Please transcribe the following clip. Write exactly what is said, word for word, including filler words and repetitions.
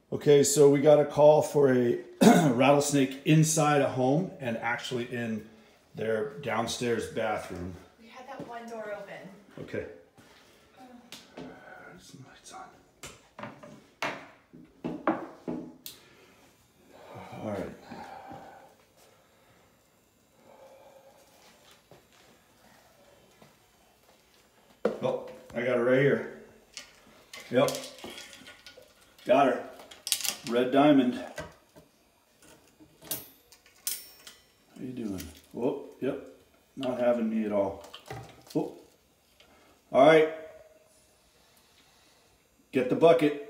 Okay, so we got a call for a rattlesnake inside a home and actually in their downstairs bathroom. We had that one door open. Okay. There's some lights on. All right. Oh, I got her right here. Yep. Got her. Red diamond. How you doing? Whoa, yep. Not having me at all. Whoa. All right. Get the bucket.